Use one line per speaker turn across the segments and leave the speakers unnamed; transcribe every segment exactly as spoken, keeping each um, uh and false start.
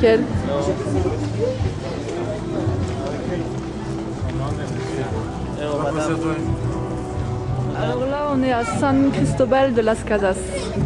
Mickaël. Alors là, on est à San Cristobal de las Casas.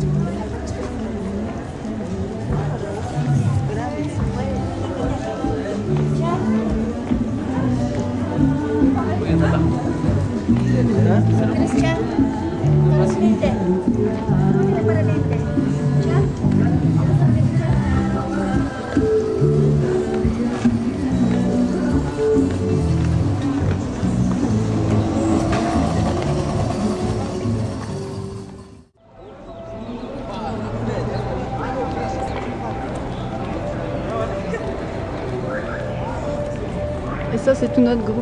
Et ça, c'est tout notre groupe.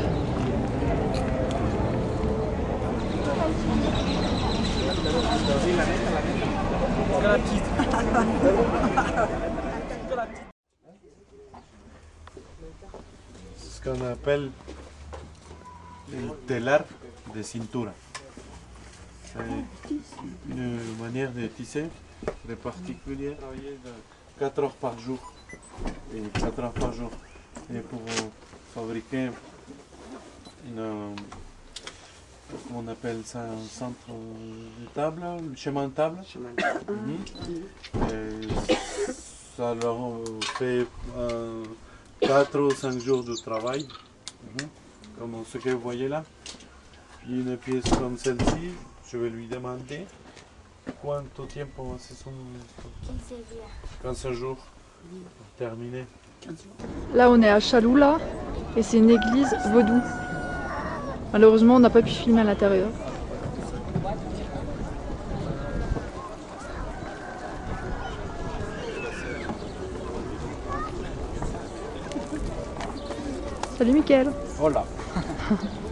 C'est ce qu'on appelle le telar de cintura. C'est une manière de tisser très particulière. Travailler quatre heures par jour. Et quatre heures par jour. Et pour fabriquer une, comment on appelle ça, un centre de table, un chemin de table. Mmh. Et ça leur fait euh, quatre ou cinq jours de travail, mmh. Comme ce que vous voyez là. Puis une pièce comme celle-ci, je vais lui demander cuánto tiempo c'est son quinze jours pour terminer.
Là, on est à Cholula et c'est une église vaudou. Malheureusement, on n'a pas pu filmer à l'intérieur. Salut Mickaël.
Voilà.